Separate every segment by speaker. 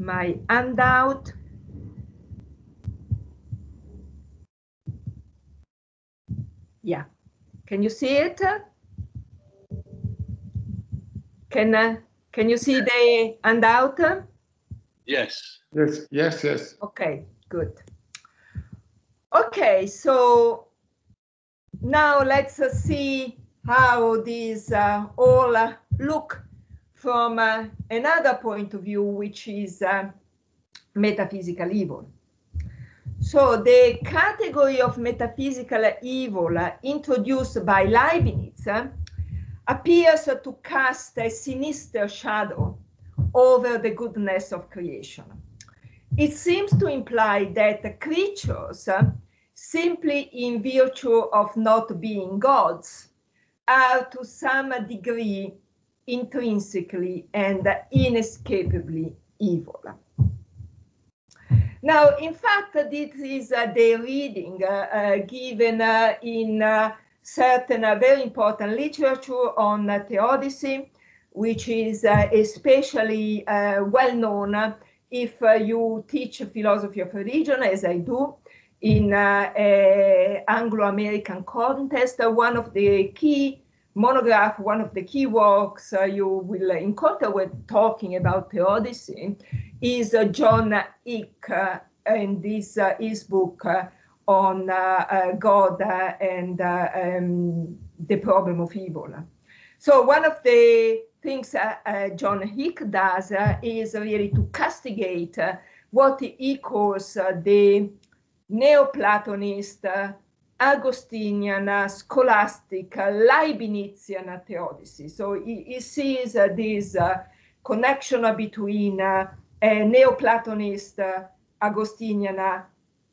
Speaker 1: my handout. Yeah, can you see it? Can you see the handout?
Speaker 2: Yes.
Speaker 3: Yes, yes, yes.
Speaker 1: Okay, good. Okay, so now let's see how these all look from another point of view, which is metaphysical evil. So the category of metaphysical evil introduced by Leibniz appears to cast a sinister shadow over the goodness of creation. It seems to imply that creatures, simply in virtue of not being gods, are to some degree intrinsically and inescapably evil. Now, in fact, this is the reading given in certain very important literature on theodicy, which is especially well known if you teach philosophy of religion, as I do, in Anglo-American context. One of the key monographs, one of the key works you will encounter when talking about theodicy is John Hick, and this his book on God and the problem of evil. So one of the things John Hick does is really to castigate what he calls the Neoplatonist, Augustinian, scholastic, Leibnizian theodicy. So he sees this connection between a Neoplatonist, Augustinian,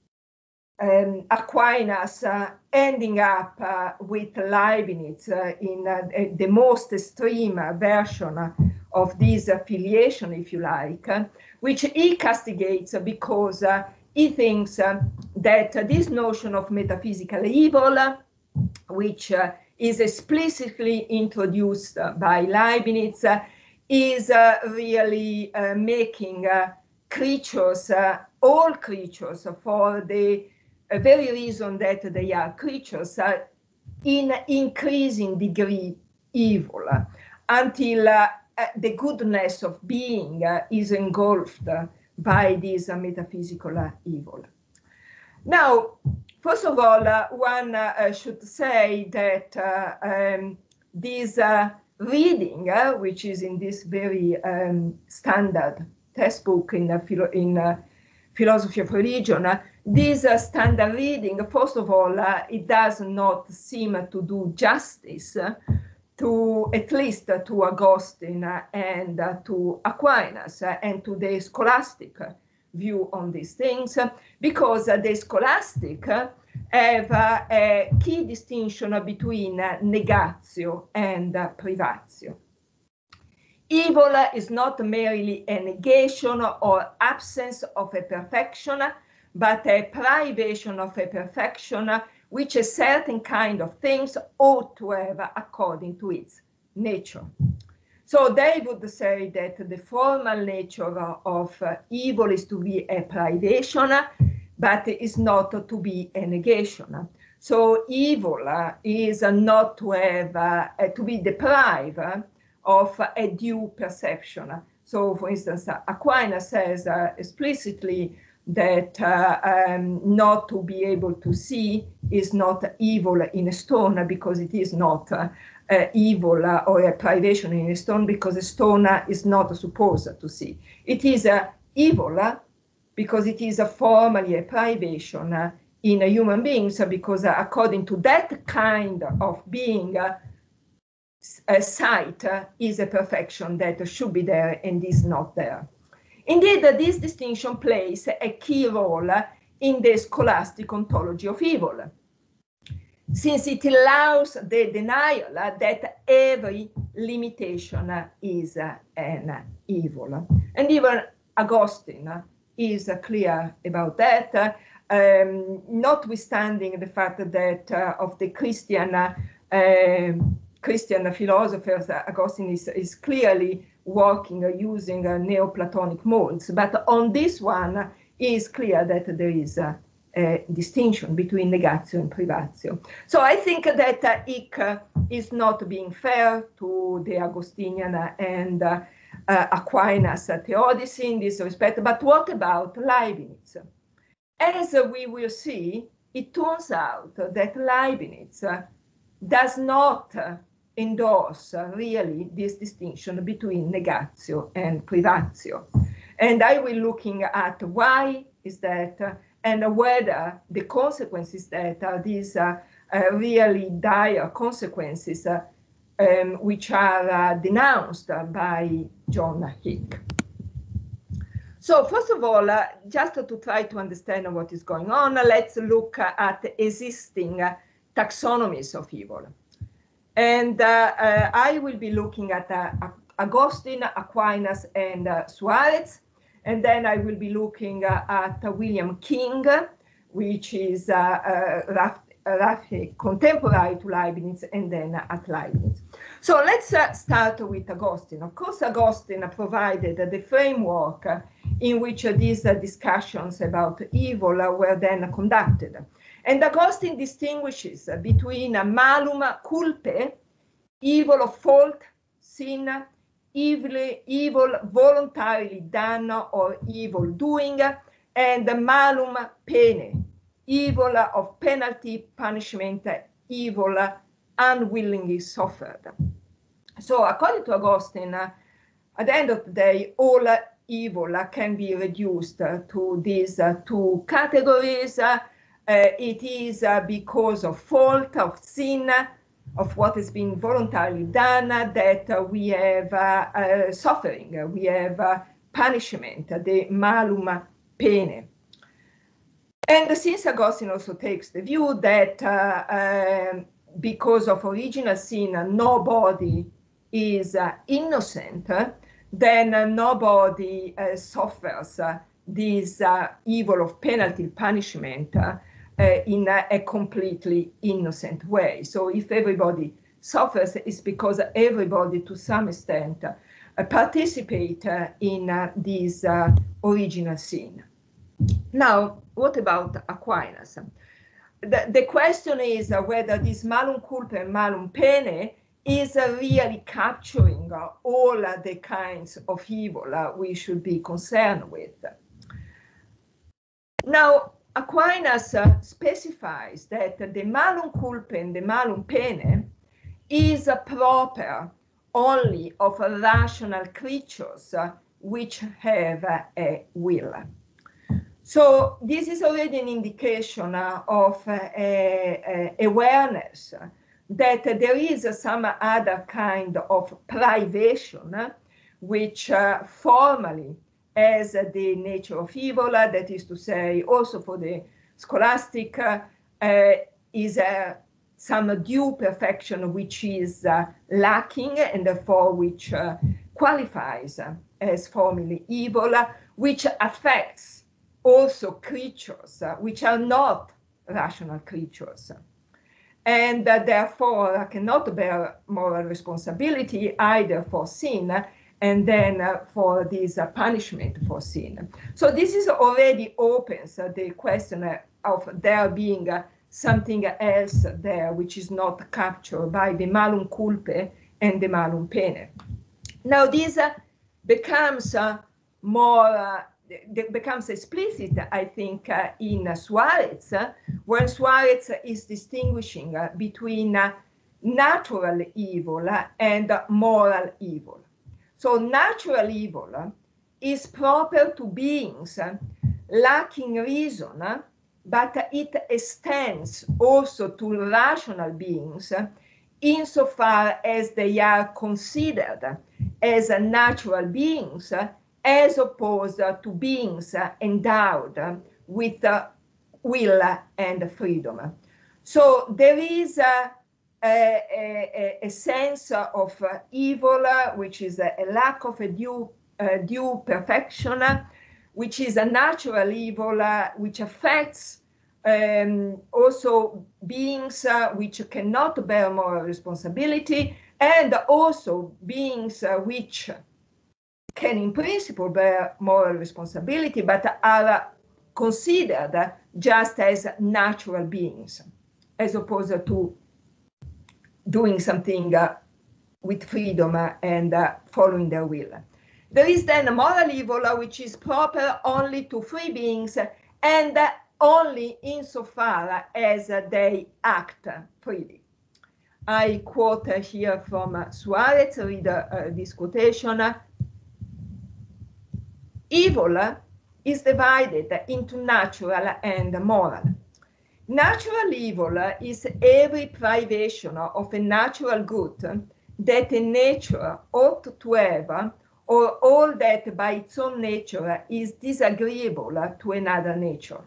Speaker 1: Aquinas ending up with Leibniz in the most extreme version of this affiliation, if you like, which he castigates because he thinks that this notion of metaphysical evil, which is explicitly introduced by Leibniz, is really making creatures, all creatures, for the very reason that they are creatures, in increasing degree evil, until the goodness of being is engulfed by this metaphysical evil. Now, first of all, one should say that this reading, which is in this very standard textbook in philosophy of religion, this standard reading, first of all, it does not seem to do justice to, at least to Augustine and to Aquinas and to the scholastic view on these things, because the scholastic have a key distinction between negatio and privatio. Evil is not merely a negation or absence of a perfection, but a privation of a perfection which a certain kind of things ought to have according to its nature. So they would say that the formal nature of evil is to be a privation, but is not to be a negation. So evil is not to have to be deprived of a due perception. So, for instance, Aquinas says explicitly that not to be able to see is not evil in a stone, because it is not evil or a privation in a stone, because a stone is not supposed to see. It is evil because it is formally a privation in human beings, because according to that kind of being, sight is a perfection that should be there and is not there. Indeed, this distinction plays a key role in the scholastic ontology of evil, since it allows the denial that every limitation is an evil. And even Augustine is clear about that, notwithstanding the fact that of the Christian philosophers, Augustine is clearly working using Neoplatonic molds. But on this one, it is clear that there is a distinction between negatio and privatio. So I think that Eck is not being fair to the Agostinian and Aquinas theodicy in this respect. But what about Leibniz? As we will see, it turns out that Leibniz does not endorse really this distinction between negatio and privatio. And I will looking at why is that and whether the consequences that are these really dire consequences which are denounced by John Hick. So first of all, just to try to understand what is going on, let's look at existing taxonomies of evil. And I will be looking at Augustine, Aquinas, and Suarez. And then I will be looking at William King, which is roughly contemporary to Leibniz, and then at Leibniz. So let's start with Augustine. Of course, Augustine provided the framework in which these discussions about evil were then conducted. And Augustine distinguishes between malum culpae, evil of fault, sin, evil voluntarily done or evil doing, and malum pene, evil of penalty, punishment, evil unwillingly suffered. So according to Augustine, at the end of the day, all evil can be reduced to these two categories. It is because of fault, of sin, of what has been voluntarily done, that we have suffering, we have punishment, the malum pene. And since Augustine also takes the view that because of original sin, nobody is innocent, then nobody suffers this evil of penalty, punishment, in a completely innocent way. So if everybody suffers, it's because everybody to some extent participate in this original sin. Now, what about Aquinas? The question is whether this malum culpae and malum pene is really capturing all the kinds of evil we should be concerned with. Now, Aquinas specifies that the malum culpae and the malum pene is proper only of rational creatures which have a will. So this is already an indication of awareness that there is some other kind of privation which formally as the nature of evil, that is to say, also for the scholastic, is some due perfection which is lacking and therefore which qualifies as formally evil, which affects also creatures which are not rational creatures, and therefore cannot bear moral responsibility either for sin and then for this punishment for sin. So this is already opens the question of there being something else there which is not captured by the malum culpae and the malum pene. Now this becomes becomes explicit, I think, in Suarez, when Suarez is distinguishing between natural evil and moral evil. So natural evil is proper to beings lacking reason, but it extends also to rational beings insofar as they are considered as natural beings as opposed to beings endowed with will and freedom. So there is a sense of evil, which is a lack of a due perfection, which is a natural evil, which affects also beings which cannot bear moral responsibility, and also beings which can in principle bear moral responsibility, but are considered just as natural beings, as opposed to doing something with freedom and following their will. There is then a moral evil, which is proper only to free beings and only insofar as they act freely. I quote here from Suarez, read this quotation. Evil is divided into natural and moral. Natural evil is every privation of a natural good that a nature ought to have, or all that by its own nature is disagreeable to another nature.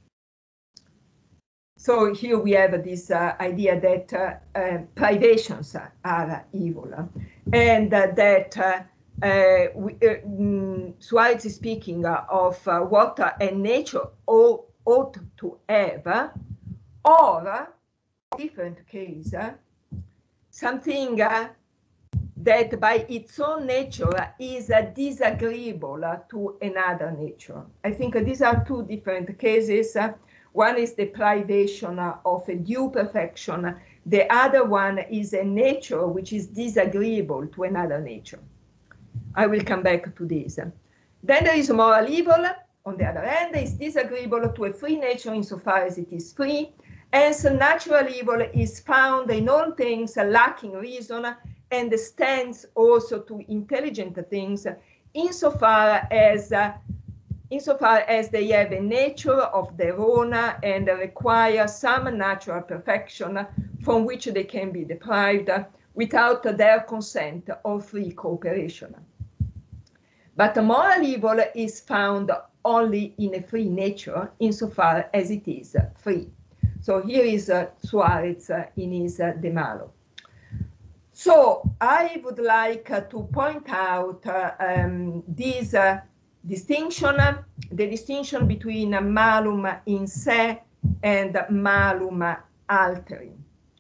Speaker 1: So here we have this idea that privations are evil, and that Suarez is speaking of what a nature ought to have, or, different case, something that by its own nature is disagreeable to another nature. I think these are two different cases. One is the privation of a due perfection. The other one is a nature which is disagreeable to another nature. I will come back to this. Then there is moral evil. On the other hand, is disagreeable to a free nature insofar as it is free. Hence, natural evil is found in all things lacking reason and stands also to intelligent things insofar as they have a nature of their own and require some natural perfection from which they can be deprived without their consent or free cooperation. But moral evil is found only in a free nature insofar as it is free. So here is Suarez in his De Malo. So I would like to point out this distinction, the distinction between malum in se and malum alteri.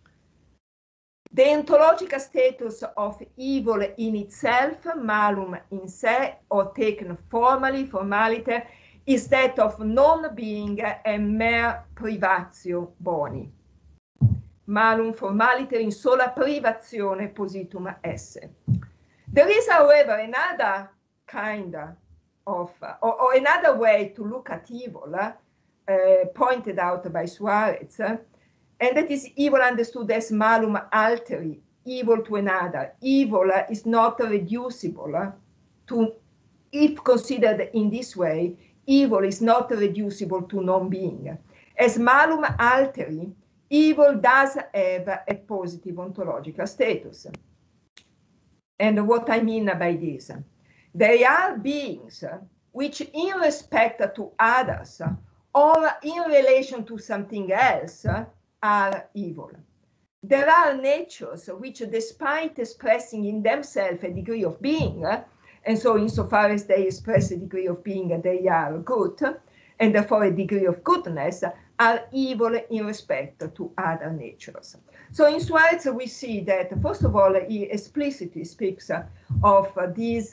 Speaker 1: The ontological status of evil in itself, malum in se, or taken formally, formaliter, is that of non-being a mere privatio boni. Malum formaliter in sola privazione positum esse. There is, however, another kind of, or another way to look at evil, pointed out by Suarez, and that is evil understood as malum alteri, evil to another. Evil is not reducible to, if considered in this way, evil is not reducible to non-being. As malum alteri, evil does have a positive ontological status. And what I mean by this? They are beings which, in respect to others or in relation to something else, are evil. There are natures which, despite expressing in themselves a degree of being, and so insofar as they express a degree of being, they are good, and therefore a degree of goodness, are evil in respect to other natures. So in Suarez we see that, first of all, he explicitly speaks of this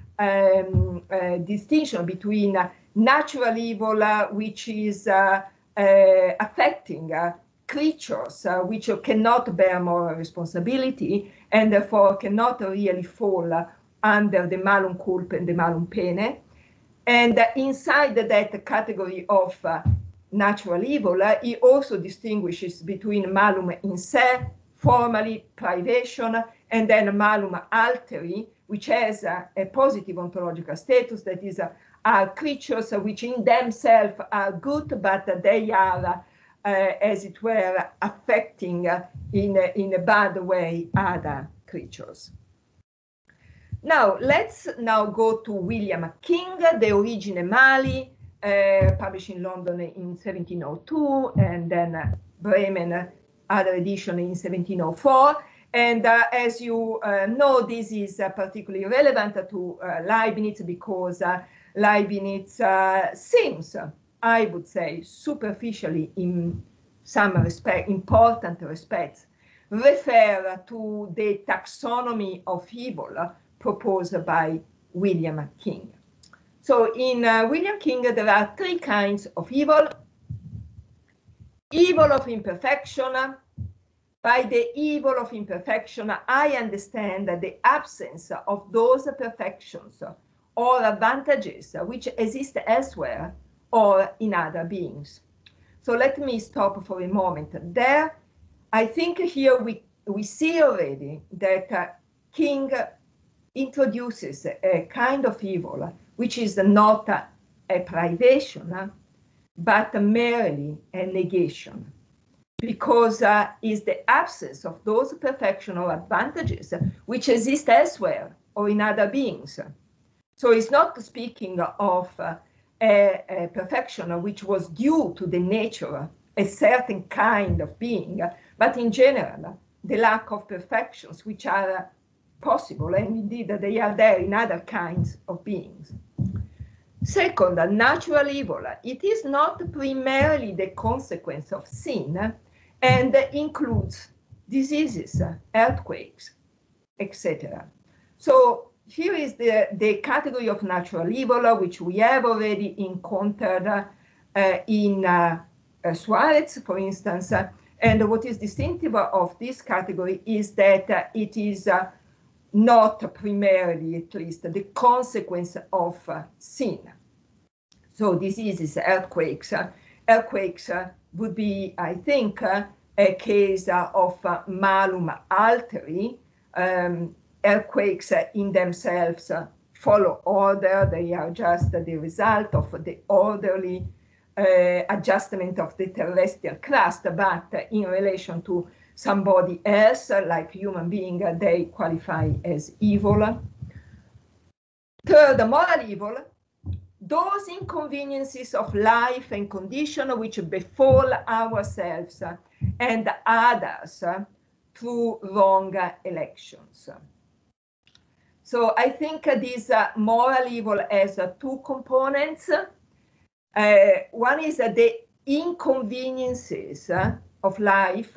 Speaker 1: distinction between natural evil, which is affecting creatures which cannot bear moral responsibility and therefore cannot really fall under the malum culpa and the malum pene. And inside that category of natural evil, he also distinguishes between malum in se, formally privation, and then malum alteri, which has a positive ontological status, that is, are creatures which in themselves are good, but they are, as it were, affecting in a bad way other creatures. Now, let's now go to William King, De Origine Mali, published in London in 1702, and then Bremen, other edition in 1704. And as you know, this is particularly relevant to Leibniz, because Leibniz seems, I would say, superficially, in some important respects, refer to the taxonomy of evil proposed by William King. So in William King, there are three kinds of evil. Evil of imperfection. By the evil of imperfection, I understand the absence of those perfections or advantages which exist elsewhere or in other beings. So let me stop for a moment there. I think here we see already that King introduces a kind of evil which is not a privation, but merely a negation, because is the absence of those perfectional advantages which exist elsewhere or in other beings. So it's not speaking of a perfection which was due to the nature, a certain kind of being, but in general, the lack of perfections which are possible, and indeed they are there in other kinds of beings. Second, natural evil. It is not primarily the consequence of sin and includes diseases, earthquakes, etc. So here is the category of natural evil, which we have already encountered in Suarez, for instance. And what is distinctive of this category is that it is not primarily, at least, the consequence of sin. So diseases, earthquakes. Earthquakes would be, I think, a case of malum alteri. Earthquakes in themselves follow order. They are just the result of the orderly adjustment of the terrestrial crust, but in relation to somebody else, like human being, they qualify as evil. Third, moral evil. Those inconveniences of life and condition which befall ourselves and others through wrong elections. So I think this moral evil has two components. One is the inconveniences of life.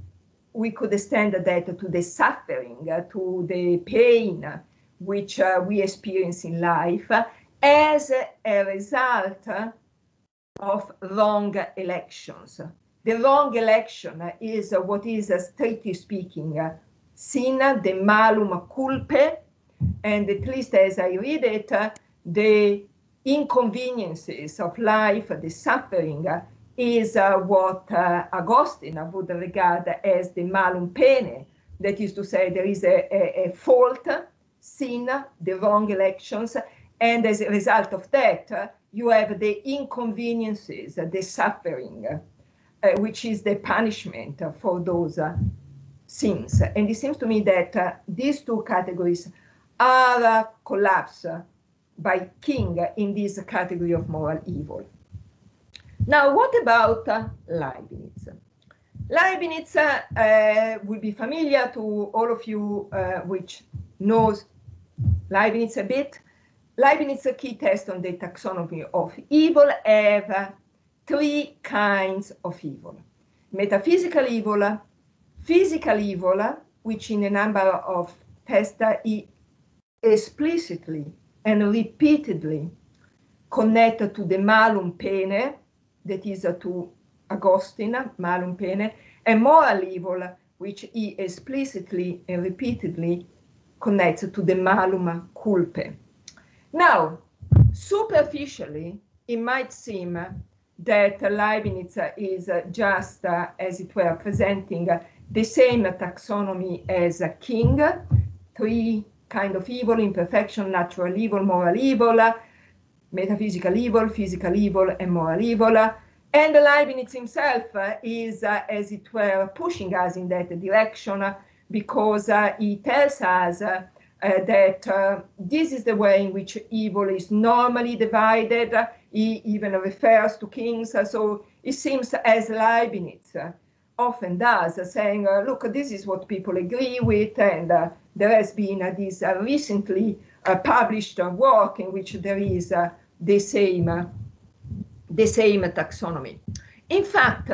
Speaker 1: We could extend that to the suffering, to the pain which we experience in life as a result of wrong elections. The wrong election is what is, strictly speaking, sin, the malum culpae, and at least as I read it, the inconveniences of life, the suffering, is what Augustine would regard as the malum pene. That is to say, there is a fault, sin, the wrong elections, and as a result of that, you have the inconveniences, the suffering, which is the punishment for those sins. And it seems to me that these two categories are collapsed by King in this category of moral evil. Now, what about Leibniz? Leibniz will be familiar to all of you which knows Leibniz a bit. Leibniz's key test on the taxonomy of evil have three kinds of evil: metaphysical evil, physical evil, which in a number of tests he explicitly and repeatedly connected to the malum pene, that is to Augustine, malum pene, and moral evil, which he explicitly and repeatedly connects to the malum culpae. Now, superficially, it might seem that Leibniz is just, as it were, presenting the same taxonomy as King, three kinds of evil: imperfection, natural evil, moral evil, metaphysical evil, physical evil, and moral evil. And Leibniz himself is, as it were, pushing us in that direction, because he tells us that this is the way in which evil is normally divided. He even refers to kings. So it seems, as Leibniz often does, saying, look, this is what people agree with, and there has been this recently published work in which there is the same taxonomy. In fact,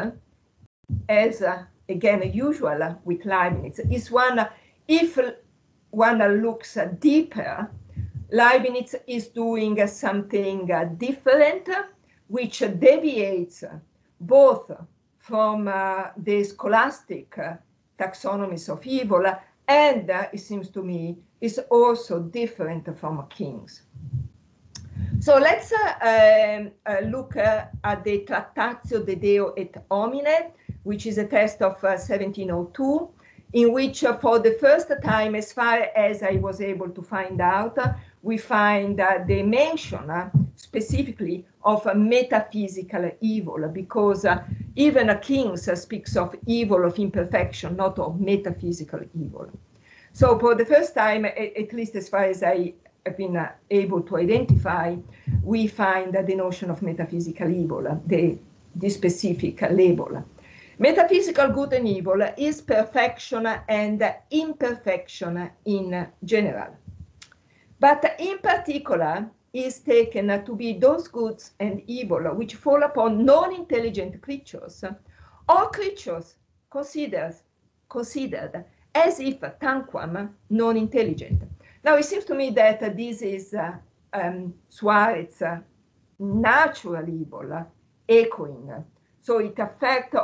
Speaker 1: as again usual with Leibniz, is one, if one looks deeper, Leibniz is doing something different, which deviates both from the scholastic taxonomies of evil, and it seems to me is also different from King's. So let's look at the Tractatio de Deo et Homine, which is a text of 1702, in which for the first time, as far as I was able to find out, we find the mention specifically of a metaphysical evil, because even King's speaks of evil of imperfection, not of metaphysical evil. So for the first time, at least as far as I have been able to identify, we find the notion of metaphysical evil, the specific label. Metaphysical good and evil is perfection and imperfection in general. But in particular is taken to be those goods and evil which fall upon non-intelligent creatures, or creatures considered as if tanquam non-intelligent. Now, it seems to me that this is Suarez's natural evil echoing. So it affects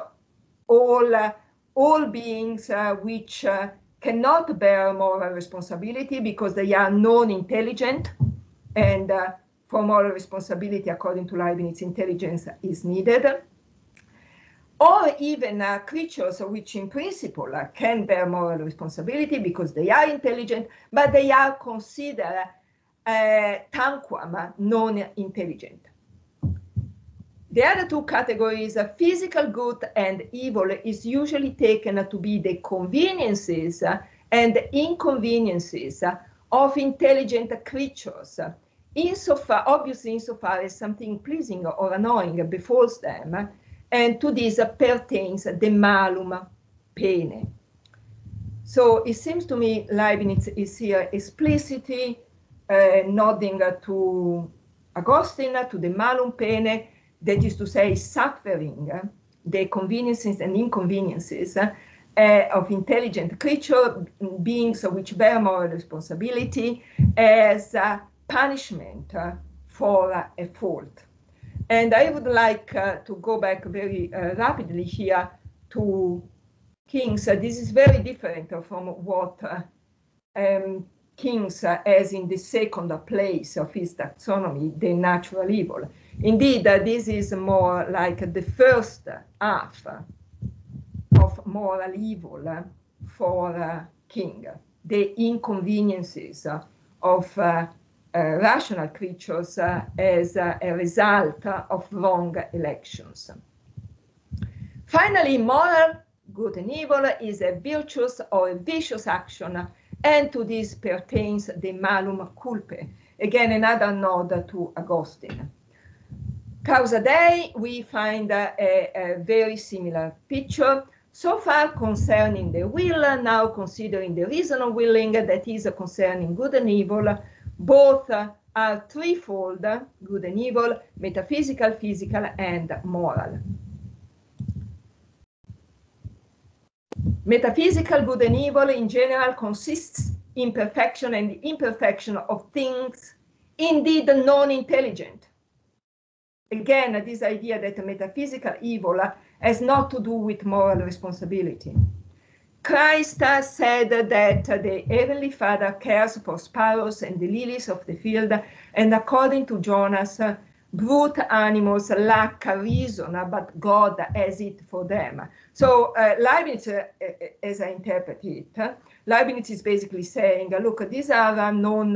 Speaker 1: all beings which cannot bear moral responsibility because they are non-intelligent, and for moral responsibility, according to Leibniz, intelligence is needed. Or even creatures which in principle can bear moral responsibility because they are intelligent, but they are considered tanquam non-intelligent. The other two categories, physical good and evil, is usually taken to be the conveniences and inconveniences of intelligent creatures, obviously insofar as something pleasing or annoying befalls them, and to this pertains the malum pene. So it seems to me Leibniz is here explicitly nodding to Augustine, to the malum pene, that is to say, suffering, the conveniences and inconveniences of intelligent creature beings which bear moral responsibility as punishment for a fault. And I would like to go back very rapidly here to King's. This is very different from what King's has in the second place of his taxonomy, the natural evil. Indeed, this is more like the first half of moral evil for King, the inconveniences of rational creatures as a result of wrong elections. Finally, moral good and evil is a virtuous or a vicious action, and to this pertains the malum culpae. Again, another nod to Augustine. Causa Dei, we find a very similar picture. So far concerning the will, now considering the reason of willing, that is concerning good and evil, both are threefold, good and evil, metaphysical, physical, and moral. Metaphysical good and evil in general consists in perfection and imperfection of things indeed non-intelligent. Again, this idea that metaphysical evil has not to do with moral responsibility. Christ said that the Heavenly Father cares for sparrows and the lilies of the field, and according to Jonas, brute animals lack reason, but God has it for them. So Leibniz, as I interpret it, Leibniz is basically saying, look, these are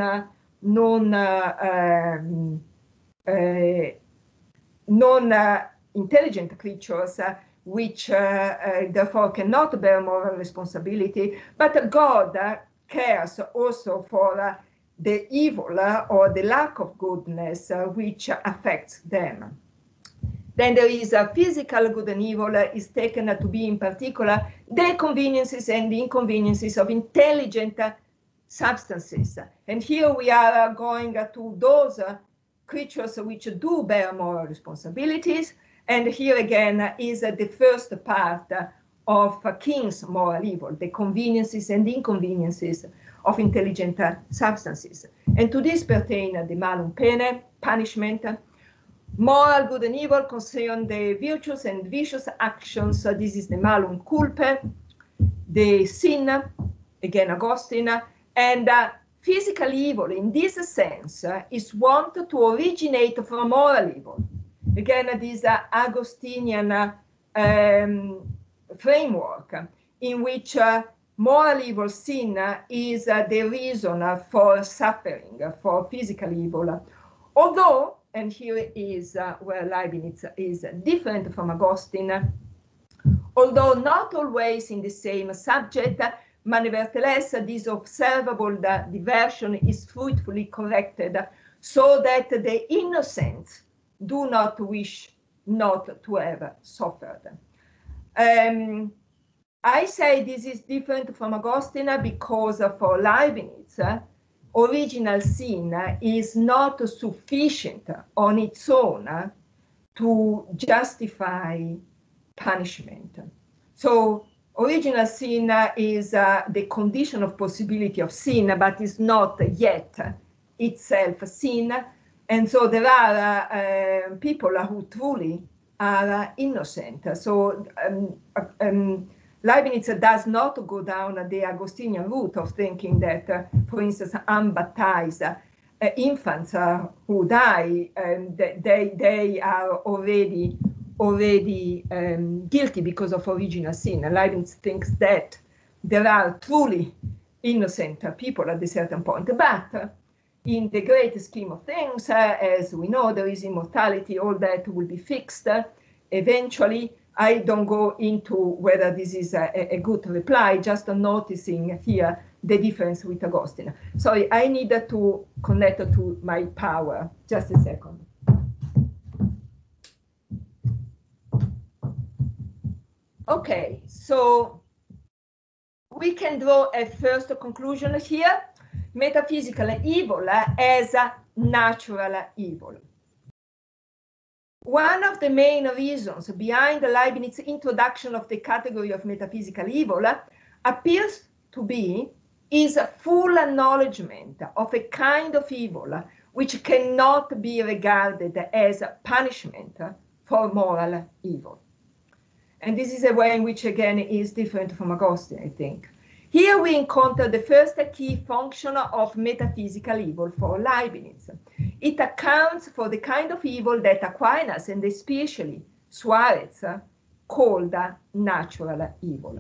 Speaker 1: non-intelligent creatures which therefore cannot bear moral responsibility, but God cares also for the evil or the lack of goodness which affects them. Then there is a physical good and evil is taken to be in particular the conveniences and the inconveniences of intelligent substances. And here we are going to those creatures which do bear moral responsibilities. And here again is the first part of King's moral evil, the conveniences and inconveniences of intelligent substances. And to this pertain the malum pene, punishment. Moral good and evil concern the virtuous and vicious actions. This is the malum culpae, the sin, again Augustine, and physical evil in this sense is wont to originate from moral evil. Again, this Augustinian framework in which moral evil, sin, is the reason for suffering, for physical evil. Although, and here is where Leibniz is different from Augustine, although not always in the same subject, but nevertheless this observable diversion is fruitfully corrected so that the innocent do not wish not to have suffered. I say this is different from Augustine because for Leibniz, original sin is not sufficient on its own to justify punishment. So original sin is the condition of possibility of sin, but is not yet itself sin. And so there are people who truly are innocent. So Leibniz does not go down the Augustinian route of thinking that, for instance, unbaptized infants who die, they are already guilty because of original sin. Leibniz thinks that there are truly innocent people at a certain point. But in the great scheme of things, as we know, there is immortality, all that will be fixed eventually. I don't go into whether this is a good reply, just noticing here the difference with Augustine. Sorry, I need to connect to my power. Just a second. Okay, so we can draw a first conclusion here. Metaphysical evil as a natural evil. One of the main reasons behind Leibniz's introduction of the category of metaphysical evil appears to be his full acknowledgement of a kind of evil which cannot be regarded as punishment for moral evil. And this is a way in which, again, is different from Augustine, I think. Here we encounter the first key function of metaphysical evil for Leibniz. It accounts for the kind of evil that Aquinas, and especially Suarez, called natural evil.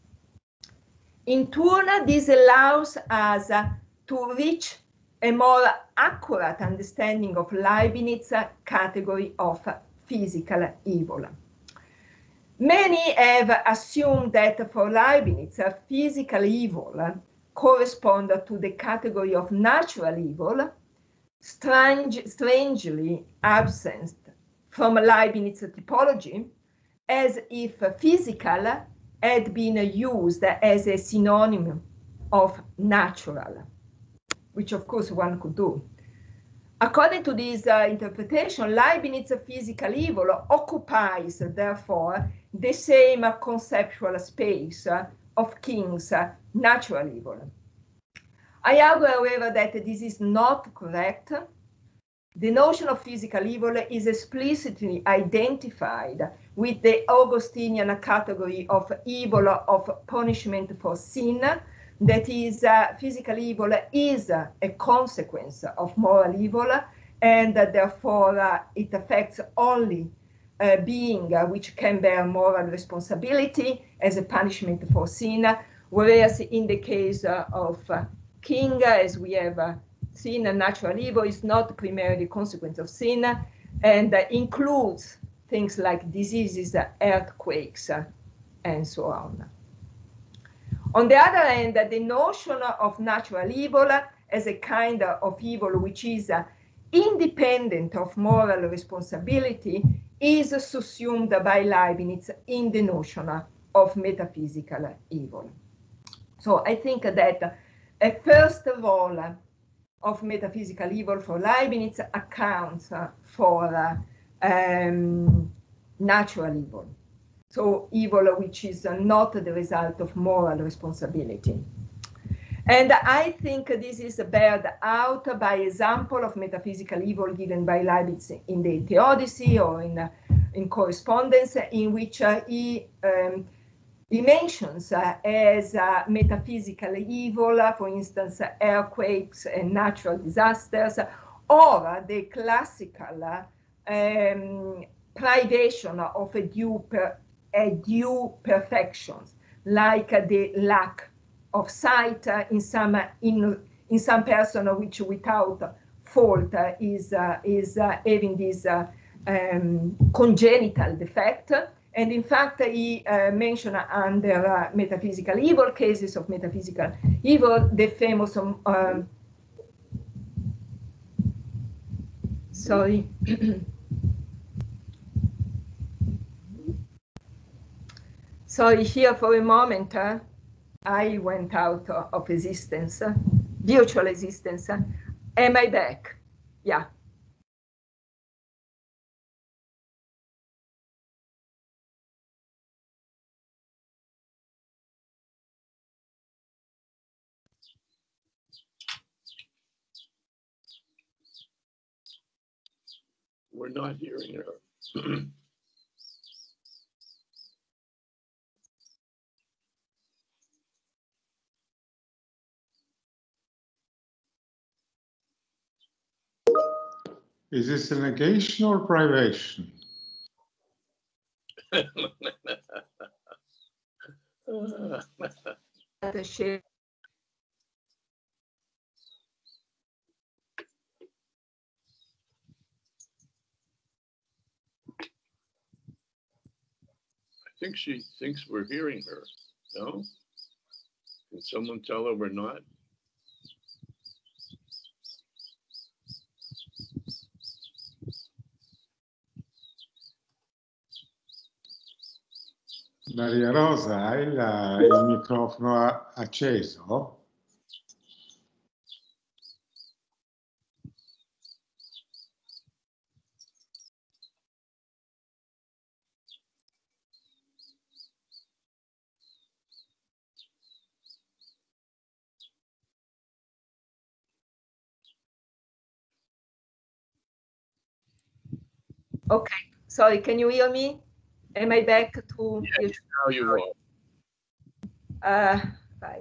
Speaker 1: In turn, this allows us to reach a more accurate understanding of Leibniz's category of physical evil. Many have assumed that for Leibniz, physical evil corresponds to the category of natural evil, strangely absent from Leibniz's typology, as if physical had been used as a synonym of natural, which of course one could do. According to this interpretation, Leibniz's physical evil occupies, therefore, the same conceptual space of King's natural evil. I argue, however, that this is not correct. The notion of physical evil is explicitly identified with the Augustinian category of evil of punishment for sin. That is, physical evil is a consequence of moral evil, and therefore it affects only being which can bear moral responsibility as a punishment for sin, whereas in the case of King, as we have seen, natural evil is not primarily a consequence of sin and includes things like diseases, earthquakes, and so on. On the other hand, the notion of natural evil as a kind of evil which is independent of moral responsibility is subsumed by Leibniz in the notion of metaphysical evil. So I think that a first role of metaphysical evil for Leibniz accounts for natural evil. So evil which is not the result of moral responsibility. And I think this is bared out by example of metaphysical evil given by Leibniz in the Theodicy or in correspondence, in which he mentions as metaphysical evil, for instance, earthquakes and natural disasters, or the classical privation of a due perfections, like the lack of sight in some person which without fault is having this congenital defect. And in fact, he mentioned under metaphysical evil, cases of metaphysical evil, the famous sorry. Sorry, here for a moment, I went out of existence, virtual existence. Am I back? Yeah.
Speaker 2: We're not hearing her.
Speaker 3: Is this a negation or privation?
Speaker 2: I think she thinks we're hearing her. No? Can someone tell her we're not?
Speaker 3: Maria Rosa, hai il microfono acceso?
Speaker 1: Okay, sorry, can you hear me? Am I back to?
Speaker 2: Yes, now you
Speaker 1: are. Right.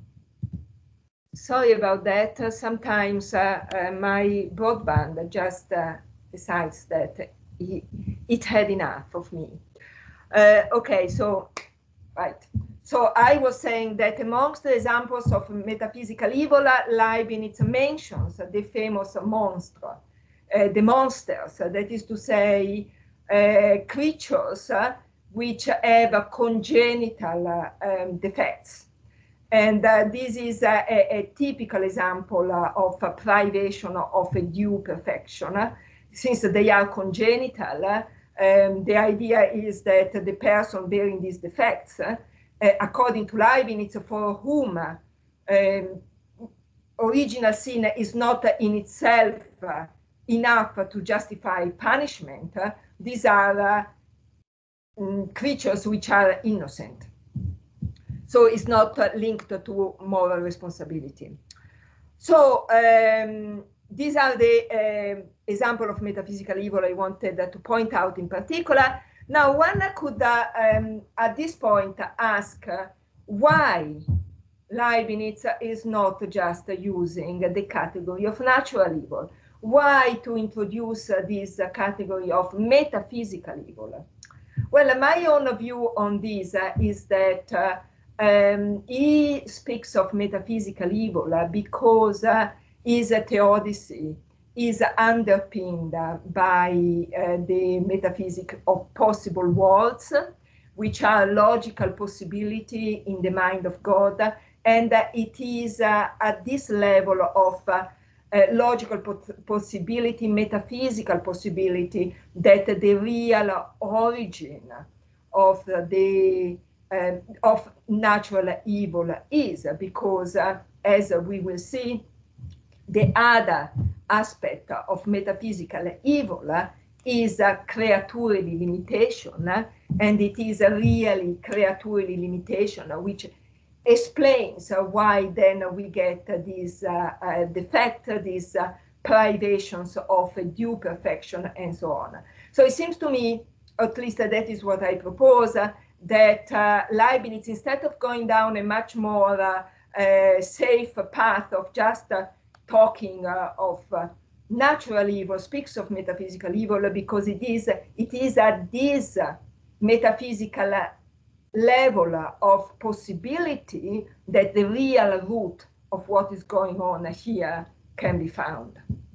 Speaker 1: Sorry about that. Sometimes my broadband just decides that it had enough of me. Okay, so, right. So I was saying that amongst the examples of metaphysical evil, Leibniz mentions the famous monster, the monsters, that is to say, creatures which have congenital defects. And this is a typical example of a privation of a due perfection. Since they are congenital, the idea is that the person bearing these defects, according to Leibniz, for whom original sin is not in itself enough to justify punishment, these are creatures which are innocent. So it's not linked to moral responsibility. So these are the example of metaphysical evil I wanted to point out in particular. Now, one could, at this point, ask why Leibniz is not just using the category of natural evil. Why to introduce this category of metaphysical evil? Well, my own view on this is that he speaks of metaphysical evil because his theodicy is underpinned by the metaphysics of possible worlds, which are logical possibility in the mind of God, and it is at this level of logical possibility, metaphysical possibility, that the real origin of the of natural evil is, because as we will see, the other aspect of metaphysical evil is a creaturely limitation, and it is a really creaturely limitation, which explains why then we get this defect, these privations of due perfection, and so on. So it seems to me, at least that is what I propose, that Leibniz, instead of going down a much more safe path of just talking of natural evil, speaks of metaphysical evil, because it is at this metaphysical level of possibility that the real root of what is going on here can be found.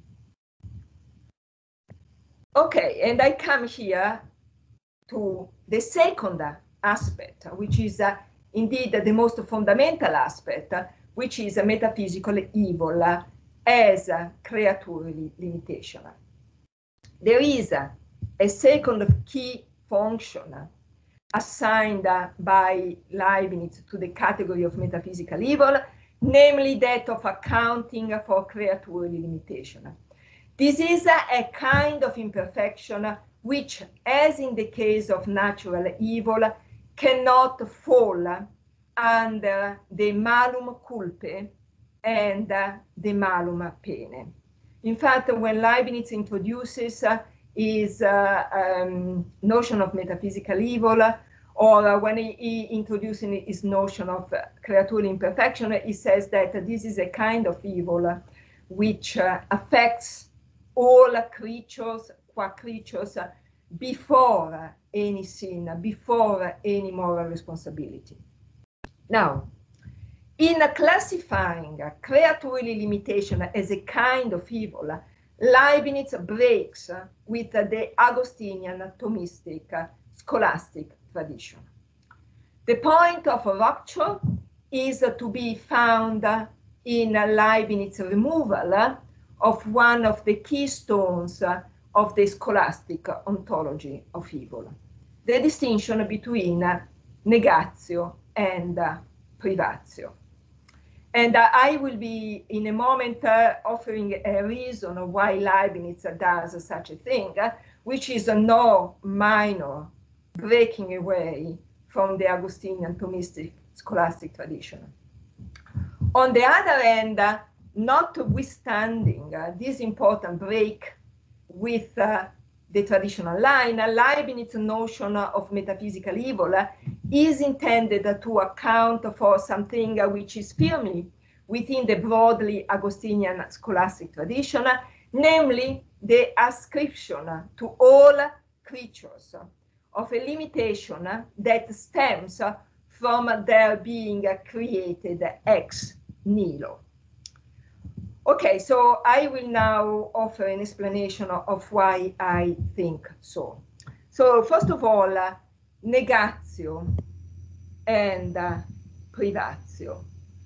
Speaker 1: Okay, and I come here to the second aspect, which is indeed the most fundamental aspect, which is a metaphysical evil as a creaturely limitation. There is a second key function assigned by Leibniz to the category of metaphysical evil, namely that of accounting for creaturely limitation. This is a kind of imperfection which, as in the case of natural evil, cannot fall under the malum culpae and the malum pene. In fact, when Leibniz introduces his notion of metaphysical evil, or when he introduces his notion of creaturely imperfection, he says that this is a kind of evil which affects all creatures, qua creatures, before any sin, before any moral responsibility. Now, in classifying creaturely limitation as a kind of evil, Leibniz breaks with the Augustinian Thomistic scholastic tradition. The point of rupture is to be found in Leibniz's removal of one of the keystones of the scholastic ontology of evil, the distinction between negatio and privatio. And I will be in a moment offering a reason why Leibniz does such a thing, which is no minor breaking away from the Augustinian Thomistic scholastic tradition. On the other hand, notwithstanding this important break with the traditional line, Leibniz's notion of metaphysical evil is intended to account for something which is firmly within the broadly Augustinian scholastic tradition, namely the ascription to all creatures of a limitation that stems from their being created ex nihilo. Okay, so I will now offer an explanation of why I think so. So first of all, negatio and privatio.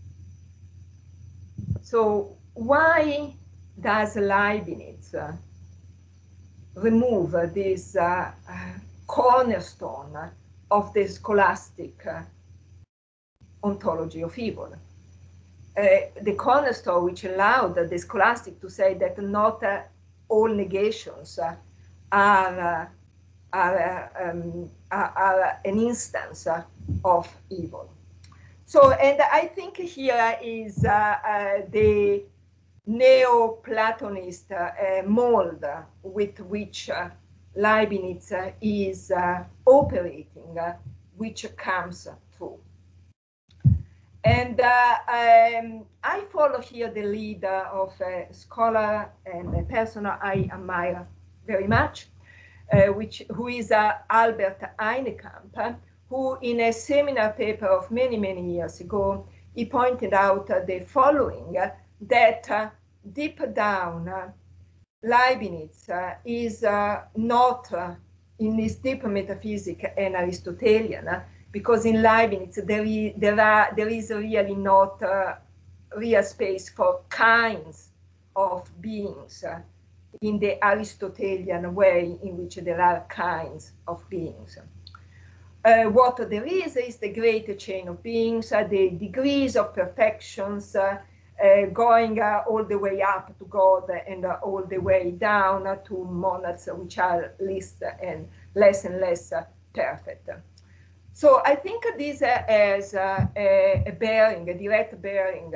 Speaker 1: So why does Leibniz remove this cornerstone of the scholastic ontology of evil? The cornerstone which allowed the scholastic to say that not all negations are an instance of evil. So, and I think here is the Neoplatonist mold with which Leibniz is operating, which comes through. And I follow here the lead of a scholar and a person I admire very much, who is Albert Heinekamp, who in a seminar paper of many, many years ago, he pointed out the following, that deep down, Leibniz is not in his deep metaphysics an Aristotelian, because in Leibniz there is really not real space for kinds of beings in the Aristotelian way in which there are kinds of beings. What there is the great chain of beings, the degrees of perfections going all the way up to God and all the way down to monads, which are less and less perfect. So I think this has a bearing, a direct bearing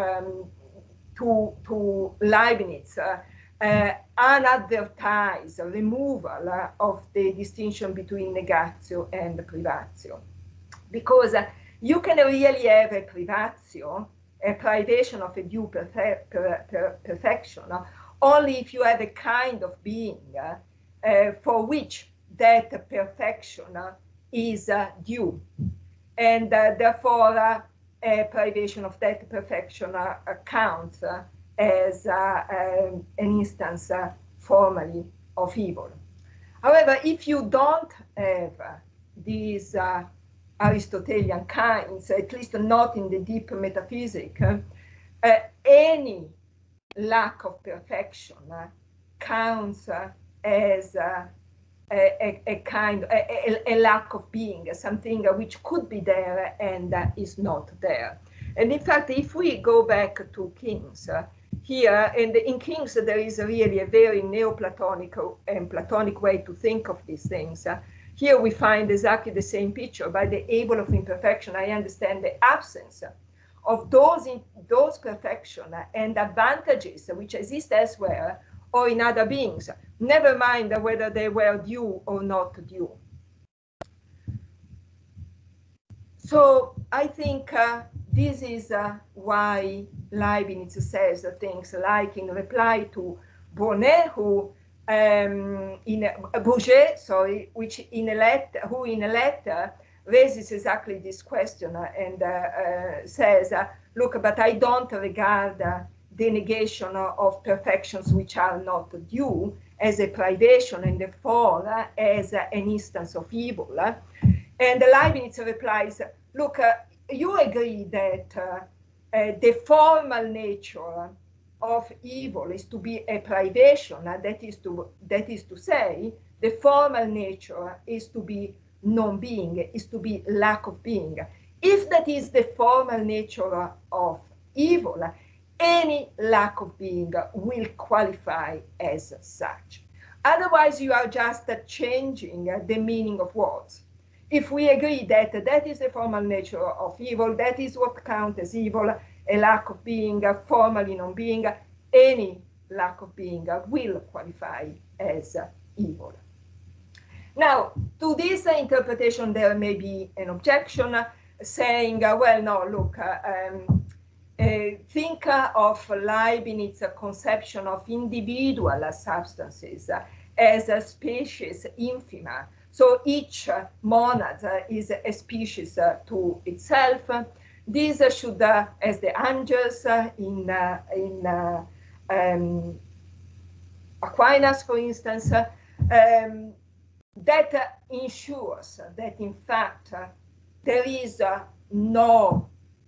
Speaker 1: to Leibniz, unadvertised removal of the distinction between negatio and privatio. Because you can really have a privatio, a privation of a due perfection, only if you have a kind of being for which that perfection is due. And therefore, a privation of that perfection counts as an instance formally of evil. However, if you don't have these Aristotelian kinds, at least not in the deep metaphysic, any lack of perfection counts as a kind, a lack of being, something which could be there and is not there. And in fact, if we go back to Kings, here, and in Kings, there is really a very Neoplatonic and Platonic way to think of these things. Here we find exactly the same picture. By the able of imperfection, I understand the absence of those perfection and advantages which exist elsewhere or in other beings, never mind whether they were due or not due. So I think this is why Leibniz says things like, in reply to Brunet, Bourget, sorry, which in a letter raises exactly this question and says, look, but I don't regard the negation of perfections which are not due as a privation and therefore as an instance of evil. And Leibniz replies, look, you agree that the formal nature of evil is to be a privation, that is to say, the formal nature is to be non-being, is to be lack of being. If that is the formal nature of evil, any lack of being will qualify as such. Otherwise, you are just changing the meaning of words. If we agree that that is the formal nature of evil, that is what counts as evil, a lack of being, formally non-being, any lack of being will qualify as evil. Now, to this interpretation, there may be an objection saying, well, no, look, think of Leibniz's conception of individual substances as a species infima. So each monad is a species to itself. These should, as the angels in Aquinas, for instance, that ensures that in fact there is no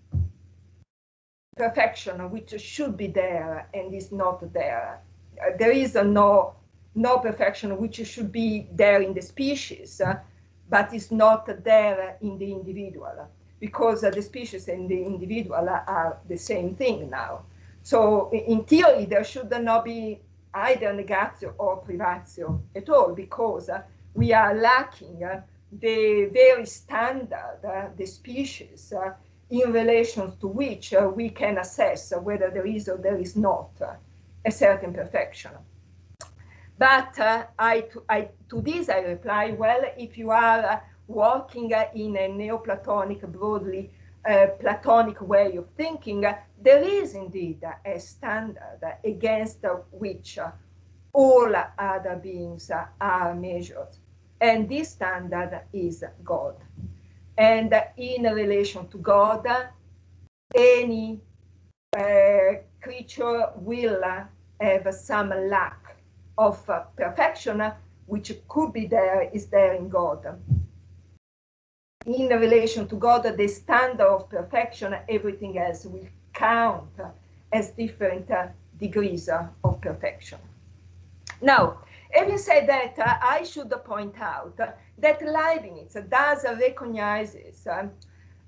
Speaker 1: perfection which should be there and is not there. There is no perfection which should be there in the species, but is not there in the individual, because the species and the individual are the same thing now. So in theory, there should not be either negatio or privatio at all, because we are lacking the very standard, the species, in relation to which we can assess whether there is or there is not a certain perfection. But to this I reply, well, if you are working in a Neoplatonic, broadly Platonic way of thinking, there is indeed a standard against which all other beings are measured. And this standard is God. And in relation to God, any creature will have some lack of perfection, which could be there, is there in God. In relation to God, the standard of perfection, everything else will count as different degrees of perfection. Now, having said that, I should point out that Leibniz does recognize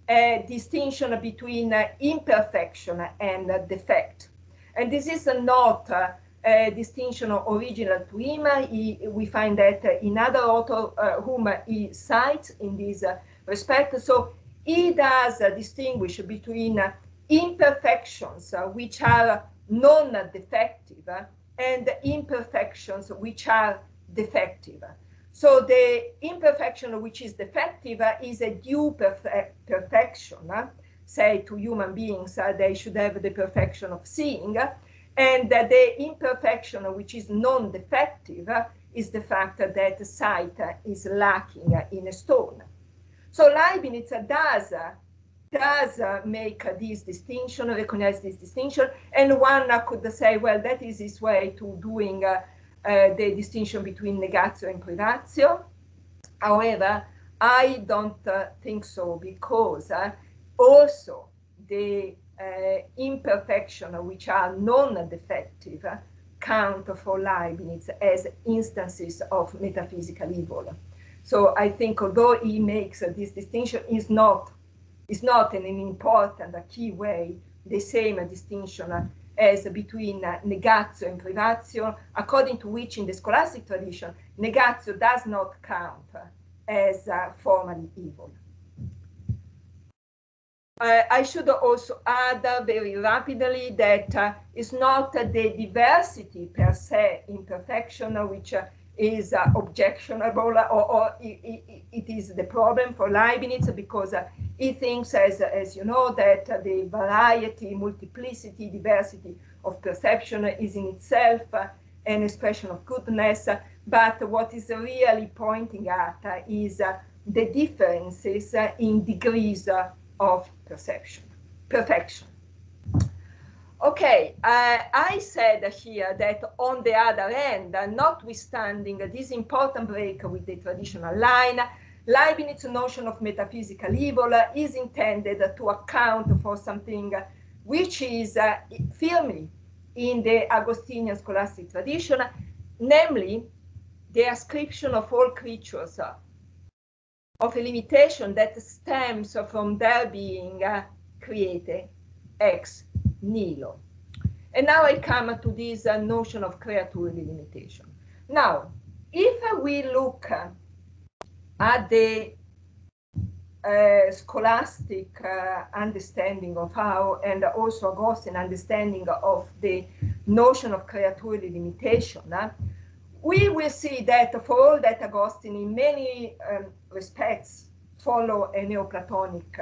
Speaker 1: a distinction between imperfection and defect. And this is not a distinction original to him. We find that in other authors whom he cites in this respect. So he does distinguish between imperfections which are non-defective and imperfections which are defective. So the imperfection which is defective is a due perfection. Say to human beings, they should have the perfection of seeing. And the imperfection which is non-defective is the fact that sight is lacking in a stone. So Leibniz does make this distinction, recognize this distinction, and one could say, well, that is his way to doing the distinction between negatio and privatio. However, I don't think so, because also the imperfection which are non-defective count for Leibniz as instances of metaphysical evil. So I think although he makes this distinction, is not in an important key way the same distinction as between negatio and privatio, according to which in the scholastic tradition, negatio does not count as formally evil. I should also add very rapidly that it's not the diversity per se imperfection which is objectionable, or it is the problem for Leibniz, because he thinks, as you know, that the variety, multiplicity, diversity of perception is in itself an expression of goodness, but what is really pointing at is the differences in degrees of perfection. Okay, I said here that on the other hand, notwithstanding this important break with the traditional line, Leibniz's notion of metaphysical evil is intended to account for something which is firmly in the Augustinian scholastic tradition, namely the ascription of all creatures of a limitation that stems from their being created ex nihilo. And now I come to this notion of creaturely limitation. Now, if we look at the scholastic understanding of how, and also Augustine understanding of the notion of creaturely limitation, we will see that for all that Augustine in many respects follow a Neoplatonic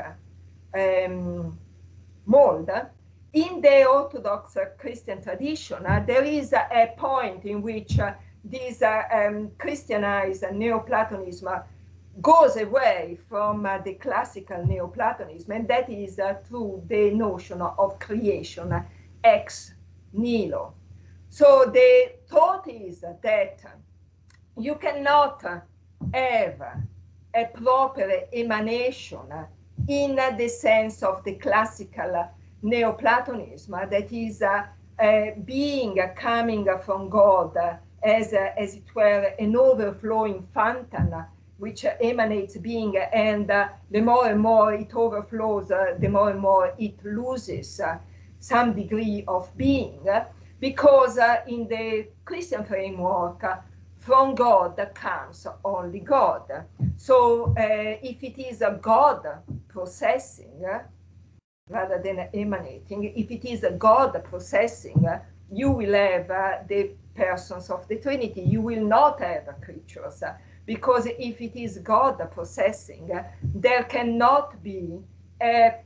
Speaker 1: mold, in the Orthodox Christian tradition, there is a point in which this Christianized Neoplatonism goes away from the classical Neoplatonism, and that is through the notion of creation ex nihilo. So the thought is that you cannot have a proper emanation in the sense of the classical Neoplatonism, that is being coming from God as it were an overflowing fountain which emanates being, and the more and more it overflows, the more and more it loses some degree of being, because in the Christian framework, from God comes only God. So if it is a God processing rather than emanating, if it is a God processing, you will have the persons of the Trinity. You will not have creatures, because if it is God processing, there cannot be a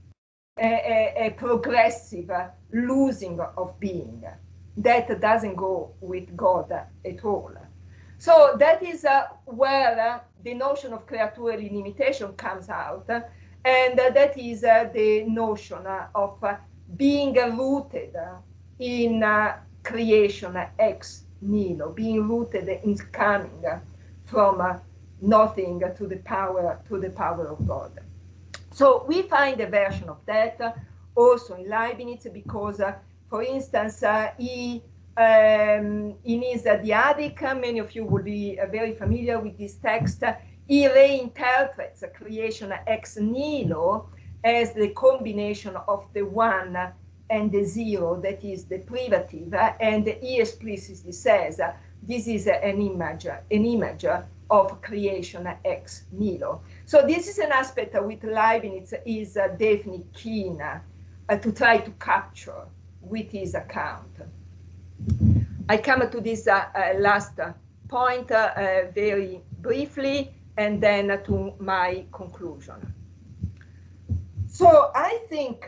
Speaker 1: progressive losing of being. That doesn't go with God at all. So that is where the notion of creaturely limitation comes out, and that is the notion of being rooted in creation ex nihilo, being rooted in coming from nothing to the power of God. So we find a version of that also in Leibniz, because, for instance, he in his Diadic, many of you will be very familiar with this text, he reinterprets creation ex nihilo as the combination of the one and the zero, that is the privative, and he explicitly says this is an image of creation ex nihilo. So this is an aspect with Leibniz is definitely keen to try to capture with his account. I come to this last point very briefly, and then to my conclusion. So I think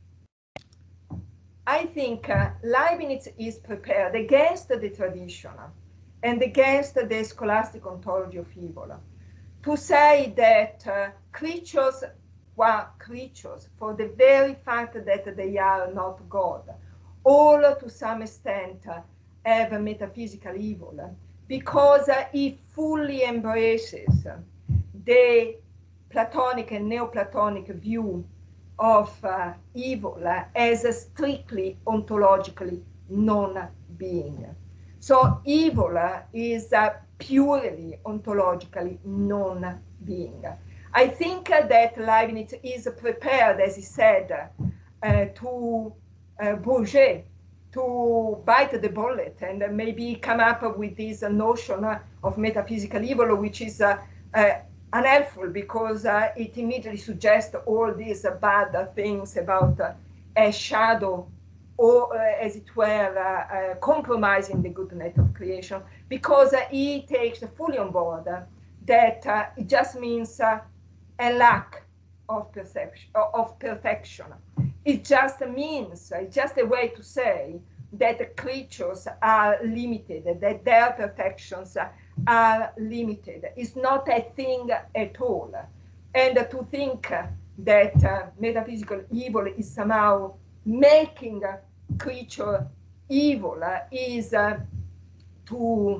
Speaker 1: Leibniz is prepared against the tradition and against the scholastic ontology of evil to say that creatures were creatures for the very fact that they are not God, all to some extent have metaphysical evil, because he fully embraces the Platonic and Neoplatonic view of evil as a strictly ontologically non-being. So evil is purely ontologically non-being. I think that Leibniz is prepared, as he said, to Bourget, to bite the bullet and maybe come up with this notion of metaphysical evil, which is unhelpful because it immediately suggests all these bad things about a shadow, or as it were, compromising the goodness of creation, because he takes fully on board that it just means a lack of perception, of perfection. It just means, it's just a way to say that creatures are limited, that their perfections are limited. It's not a thing at all. And to think that metaphysical evil is somehow making creature evil is to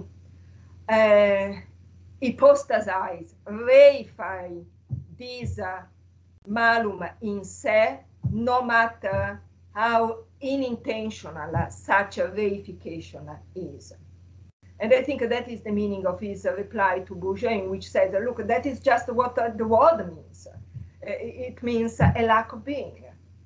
Speaker 1: hypostasize, reify this malum in se, no matter how unintentional such a reification is. And I think that is the meaning of his reply to Bourget, which says, look, that is just what the word means. It means a lack of being.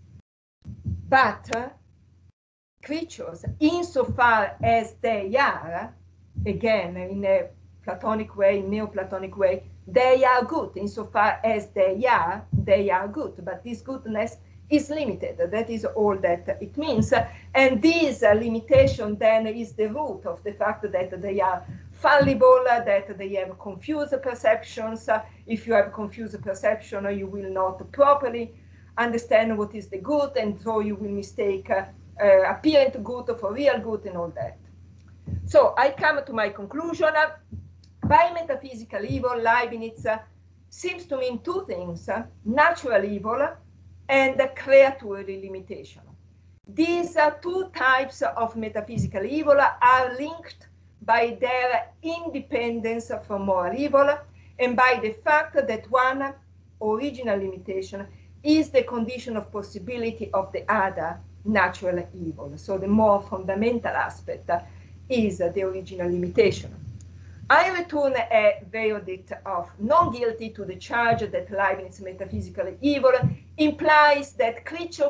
Speaker 1: But creatures, insofar as they are, again, in a Platonic way, Neoplatonic way, they are good. Insofar as they are good. But this goodness is limited. That is all that it means. And this limitation then is the root of the fact that they are fallible, that they have confused perceptions. If you have confused perception, you will not properly understand what is the good, and so you will mistake apparent good for real good and all that. So I come to my conclusion. By metaphysical evil, Leibniz seems to mean two things: natural evil and creatory limitation. These two types of metaphysical evil are linked by their independence from moral evil and by the fact that one original limitation is the condition of possibility of the other natural evil. So the more fundamental aspect is the original limitation. I return a verdict of non-guilty to the charge that Leibniz metaphysical evil implies that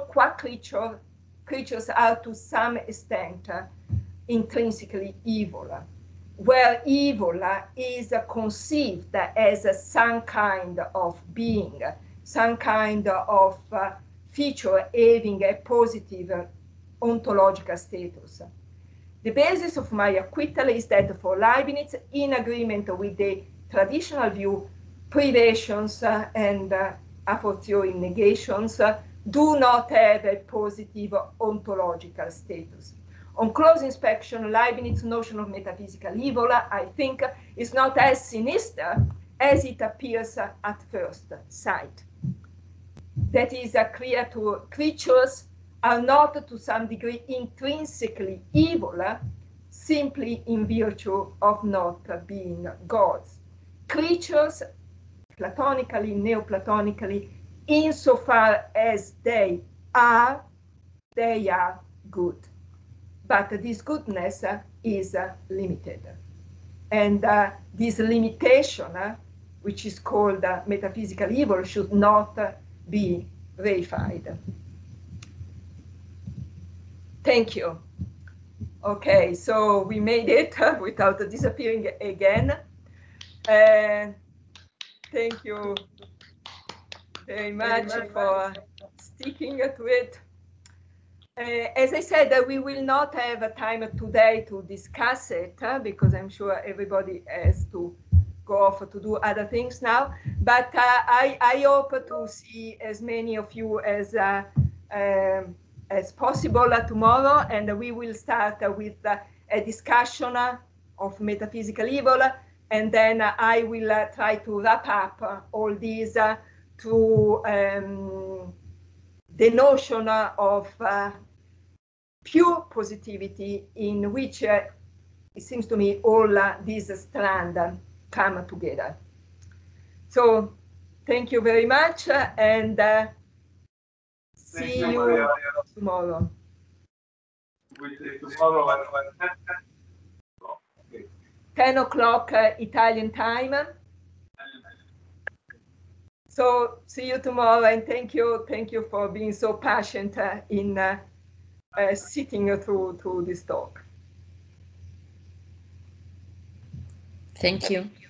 Speaker 1: creatures are to some extent intrinsically evil, where evil is conceived as some kind of being, some kind of feature having a positive ontological status. The basis of my acquittal is that for Leibniz, in agreement with the traditional view, privations and a fortiori negations do not have a positive ontological status. On close inspection, Leibniz's notion of metaphysical evil, I think, is not as sinister as it appears at first sight. That is, creatures are not to some degree intrinsically evil, simply in virtue of not being gods. Creatures, platonically, neoplatonically, insofar as they are good. But this goodness is limited. And this limitation which is called metaphysical evil, should not be reified. Thank you. Okay, so we made it without disappearing again. Thank you very much for sticking to it. As I said, we will not have time today to discuss it because I'm sure everybody has to go off to do other things now. But I hope to see as many of you as possible tomorrow, and we will start with a discussion of metaphysical evil, and then I will try to wrap up all these to the notion of pure positivity, in which it seems to me all these strands come together. So thank you very much, and see you tomorrow.
Speaker 4: We see tomorrow at
Speaker 1: 10 o'clock Italian time. So see you tomorrow, and thank you for being so patient in sitting through this talk.
Speaker 5: Thank you.